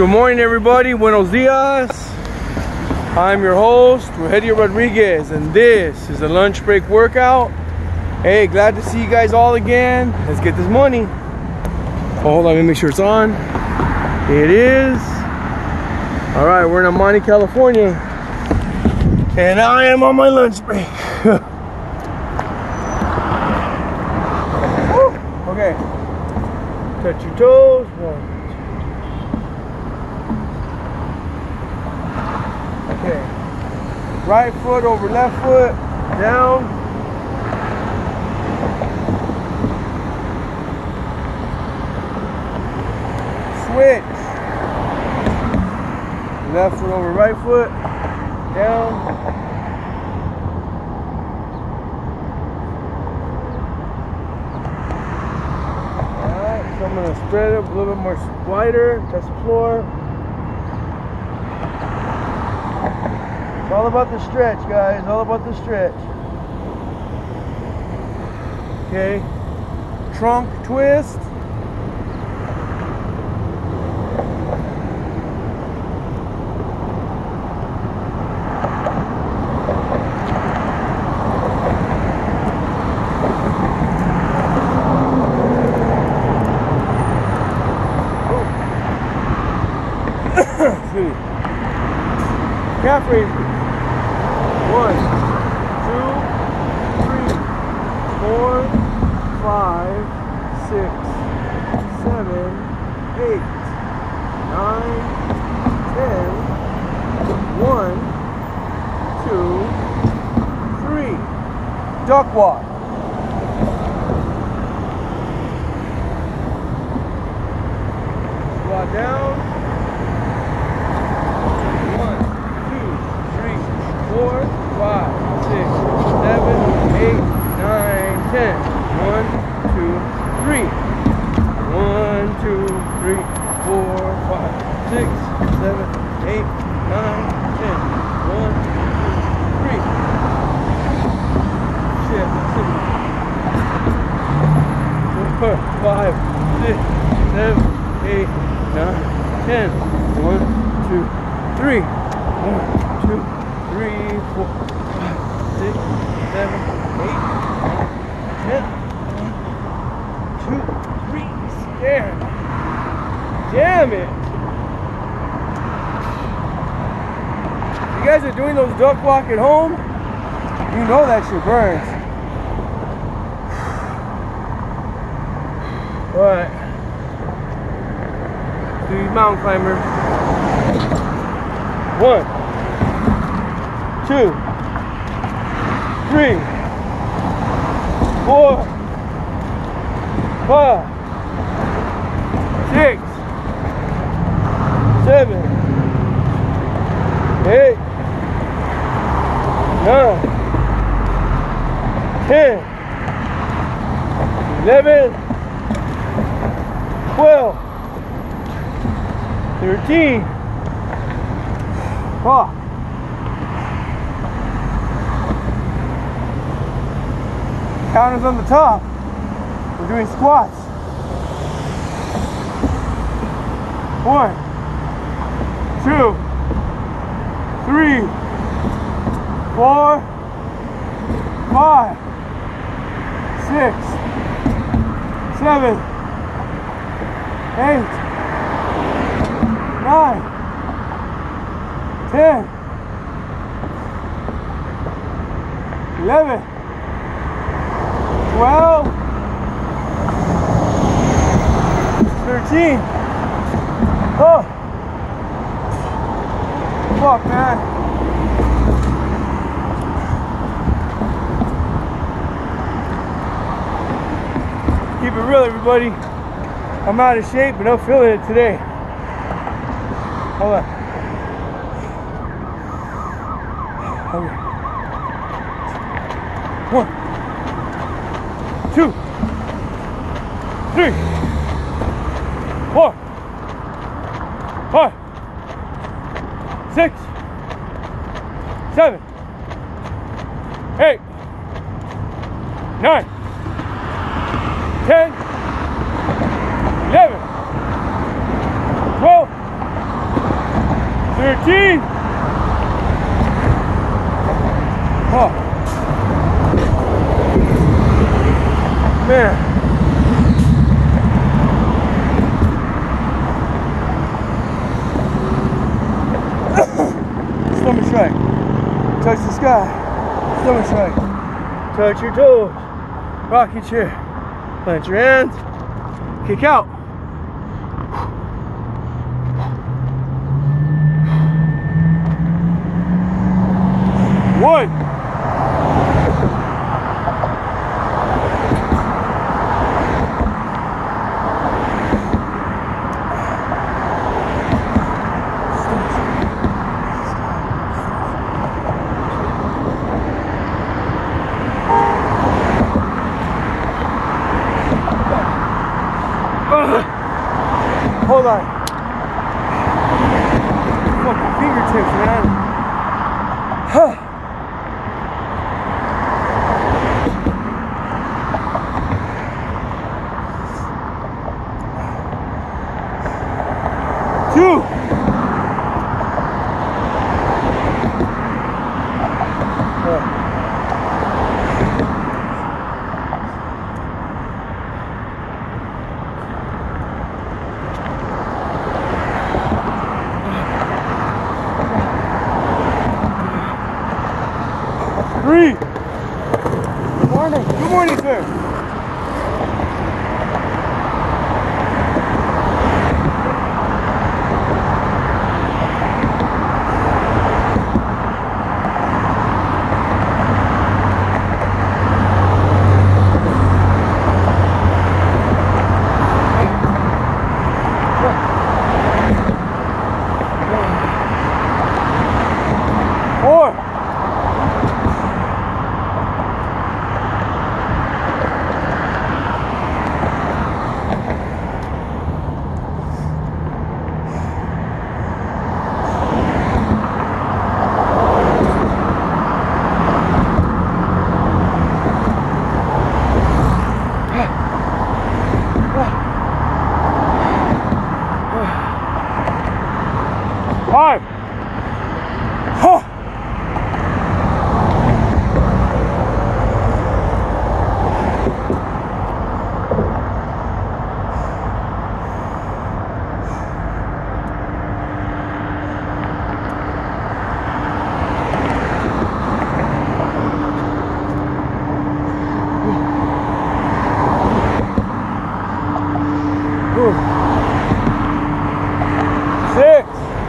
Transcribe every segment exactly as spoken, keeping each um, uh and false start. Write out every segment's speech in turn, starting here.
Good morning, everybody. Buenos dias. I'm your host, Rogelio Rodriguez, and this is a lunch break workout. Hey, glad to see you guys all again. Let's get this money. Oh, hold on, let me make sure it's on. It is. All right, we're in Amani, California, and I am on my lunch break. Okay, touch your toes. One. Okay, right foot over left foot, down. Switch. Left foot over right foot, down. Alright, so I'm going to spread it a little bit more wider, touch the floor. It's all about the stretch, guys. All about the stretch. Okay. Trunk twist. Calf raiser. One, two, three, four, five, six, seven, eight, nine, ten. One, two, three. Duck walk. Squat down. Four, five, six, seven, eight, nine, ten. One, two, three. One, two, three, four, five, six, seven, eight, nine, ten. One, two, three. Shit, four, five, six, seven, eight, nine, ten. One, two, three. One, two, three, four, five, six, seven, eight, nine, ten. One, two, three. Stand. Damn it. You guys are doing those duck walk at home? You know that shit burns. Alright. Do these mountain climbers. One. Two, three, four, five, six, seven, eight, nine, ten, eleven, twelve, thirteen. Oh. Counters on the top. We're doing squats. One, two, three, four, five, six, seven, eight, nine, ten, eleven. twelve, thirteen. Oh, fuck, man. Keep it real, everybody. I'm out of shape, but I'm feeling it today. Hold on. Okay. One. Two, three, four, five, six, seven, eight, nine, ten, eleven, twelve, thirteen. Oh. Man. Stomach strike. Touch the sky. Stomach strike. Touch your toes. Rocking chair. Plant your hands. Kick out. One. Hold on. Fucking fingertips, man. Huh. Two. Uh. Three. Good morning. Good morning, sir. Four. Five. Huh. Six.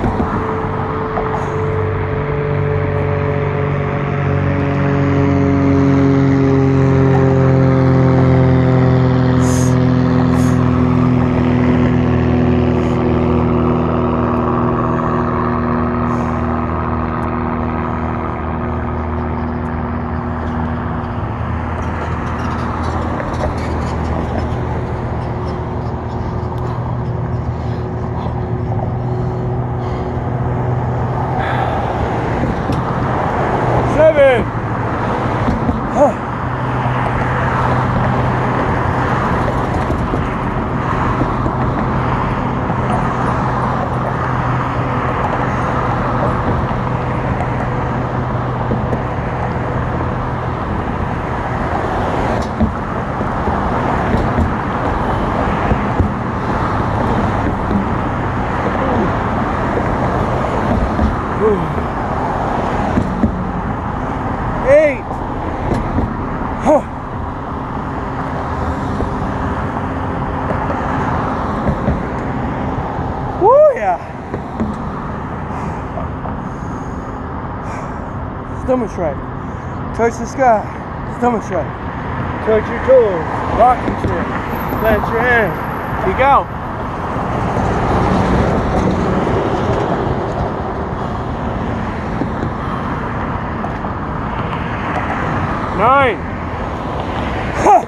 Seven. Huh. Eight. Huh. Woo, yeah. Stomach strike. Touch the sky. Stomach strike. Touch your toes. Rocking chair. Plant your hands. Kick out. Nine. Huh.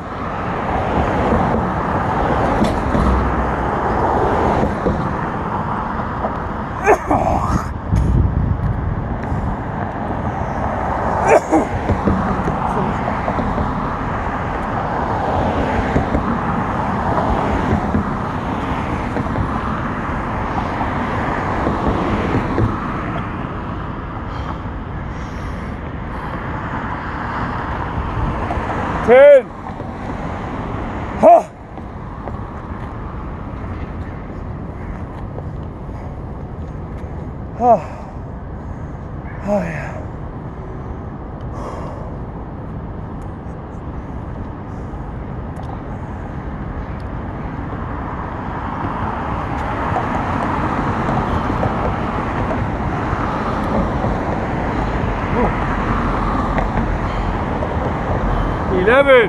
ten. Huh. Oh. Oh yeah. eleven.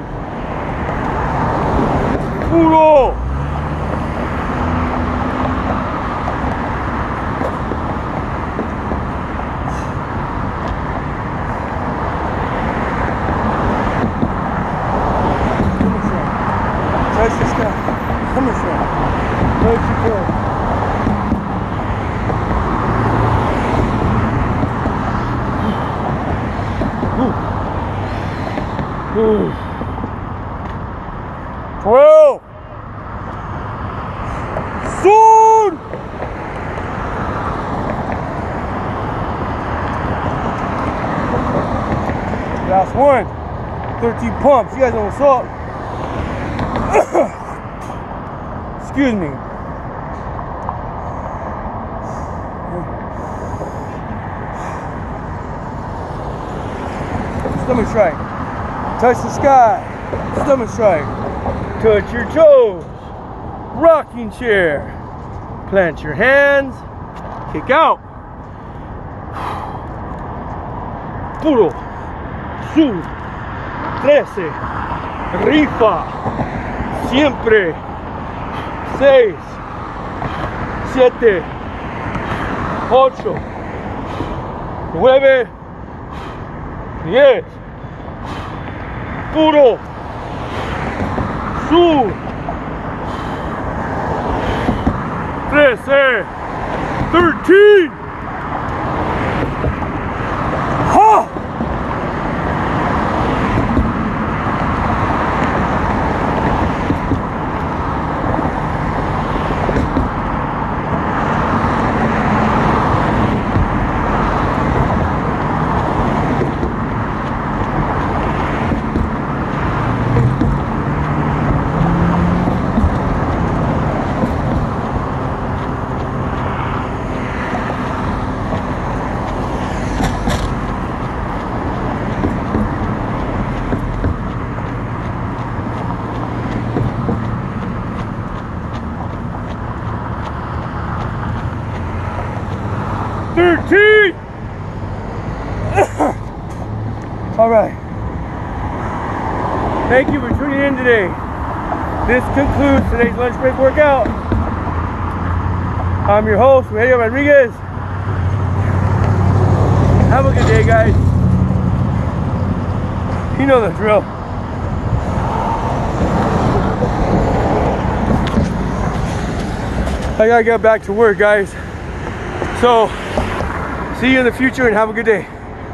Uno. Touch the sky. Come on, son. Let you go. Ooh. twelve. Soon. Last one. thirteen pumps. You guys know what's up. Excuse me. Stomach strike. Touch the sky. Stomach strike. Touch your toes. Rocking chair. Plant your hands. Kick out. Puro. Sur. Trece. Rifa. Siempre. Seis. Siete. Ocho. Nueve. Diez. Puro. Sur. Trece. Thirteen. Ha! thirteen. All right. Thank you for tuning in today. This concludes today's lunch break workout. I'm your host, Rogelio Rodriguez. Have a good day, guys. You know the drill. I gotta get back to work, guys. So, see you in the future and have a good day.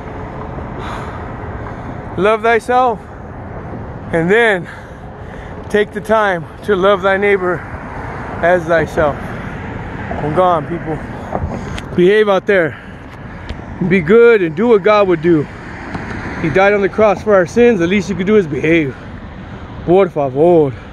Love thyself, and then take the time to love thy neighbor as thyself. I'm gone, people. Behave out there. Be good and do what God would do. He died on the cross for our sins. The least you could do is behave. Por favor.